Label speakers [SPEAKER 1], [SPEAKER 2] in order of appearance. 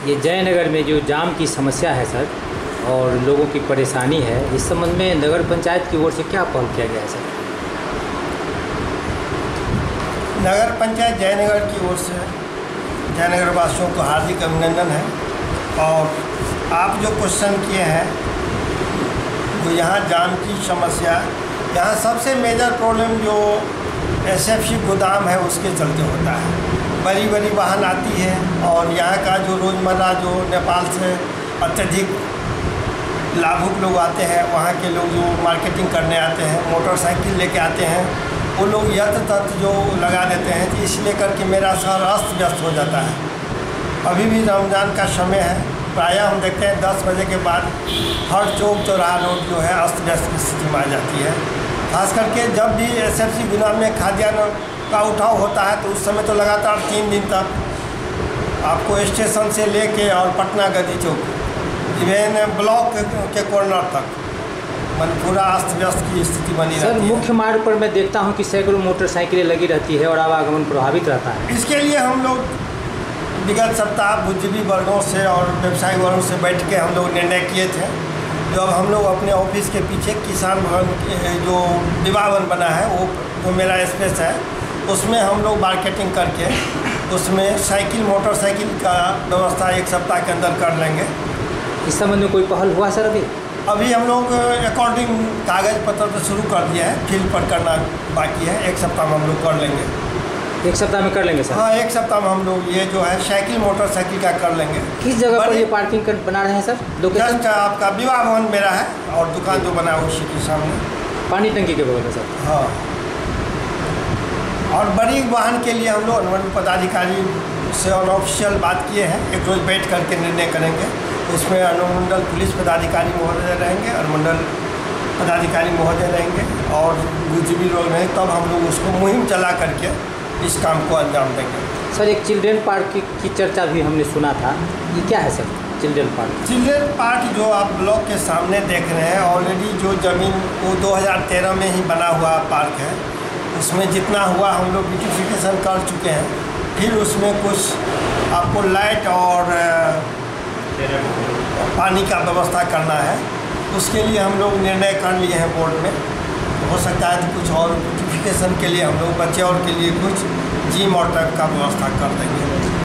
[SPEAKER 1] ये जयनगर में जो जाम की समस्या है सर और लोगों की परेशानी है, इस संबंध में नगर पंचायत की ओर से क्या पहल किया गया है सर?
[SPEAKER 2] नगर पंचायत जयनगर की ओर से जयनगर वासियों को हार्दिक अभिनंदन है। और आप जो क्वेश्चन किए हैं वो यहाँ जाम की समस्या, यहाँ सबसे मेजर प्रॉब्लम जो एसएफसी गोदाम है उसके चलते होता है। बड़ी बड़ी वाहन आती है और यहाँ का जो रोज़मर्रा जो नेपाल से अत्यधिक लाभुक लोग आते हैं, वहाँ के लोग जो मार्केटिंग करने आते हैं, मोटरसाइकिल लेके आते हैं, वो लोग यत्र तत्र जो लगा देते हैं, तो इसलिए करके मेरा शहर अस्त व्यस्त हो जाता है। अभी भी रमज़ान का समय है, प्रायः हम देखते हैं 10 बजे के बाद हर चौक चौराहा रोड जो है अस्त व्यस्त की स्थिति में आ जाती है। खास करके जब भी एसएफसी गोदाम में खाद्यान्न का उठाव होता है तो उस समय तो लगातार 3 दिन तक आपको स्टेशन से लेके और पटना गद्दी चौक इवेन ब्लॉक के कॉर्नर तक पूरा अस्त व्यस्त की स्थिति बनी रहती है।
[SPEAKER 1] सर, मुख्य मार्ग पर मैं देखता हूं कि सैकड़ों मोटरसाइकिलें लगी रहती है और आवागमन प्रभावित रहता है।
[SPEAKER 2] इसके लिए हम लोग विगत सप्ताह बुद्धिजीवी वर्गों से और व्यवसायी वर्गों से बैठ के हम लोग निर्णय किए थे। जब हम लोग अपने ऑफिस के पीछे किसान भवन जो विवाह भवन बना है, वो जो मेरा स्पेस है, उसमें हम लोग मार्केटिंग करके उसमें साइकिल मोटरसाइकिल का व्यवस्था 1 सप्ताह के अंदर कर लेंगे।
[SPEAKER 1] इस संबंध में कोई पहल हुआ सर?
[SPEAKER 2] अभी हम लोग अकॉर्डिंग कागज़ पत्र तो शुरू कर दिया है, फील्ड पर करना बाकी है। 1 सप्ताह में हम लोग कर लेंगे।
[SPEAKER 1] 1 सप्ताह में कर लेंगे सर?
[SPEAKER 2] हाँ, 1 सप्ताह में हम लोग ये जो है साइकिल मोटरसाइकिल का कर लेंगे।
[SPEAKER 1] किस जगह पर ये पार्किंग बना रहे हैं सर? लोकेशन
[SPEAKER 2] जस्ट आपका विवाह भवन मेरा है और दुकान जो बना है उसी के सामने,
[SPEAKER 1] पानी टंकी के बगल में सर।
[SPEAKER 2] हाँ, और बड़ी वाहन के लिए हम लोग अनुमंडल पदाधिकारी से अनऑफिशियल बात किए हैं। एक रोज़ बैठ करके निर्णय करेंगे। उसमें अनुमंडल पुलिस पदाधिकारी महोदय रहेंगे, अनुमंडल पदाधिकारी महोदय रहेंगे और बुद्धिजीवी लोग रहेंगे। तब हम लोग उसको मुहिम चला करके इस काम को अंजाम देंगे।
[SPEAKER 1] सर, एक चिल्ड्रेन पार्क की चर्चा भी हमने सुना था, ये क्या है sir children park?
[SPEAKER 2] Children park जो आप ब्लॉक के सामने देख रहे हैं, ऑलरेडी जो ज़मीन वो 2013 में ही बना हुआ पार्क है। उसमें जितना हुआ हम लोग ब्यूटिफिकेशन कर चुके हैं। फिर उसमें कुछ आपको लाइट और पानी का व्यवस्था करना है, उसके लिए हम लोग निर्णय कर लिए हैं बोर्ड में। हो सकता है तो कुछ और ब्यूटिफिकेशन के लिए हम लोग बच्चे और के लिए कुछ जिम और टाइप का व्यवस्था कर देंगे।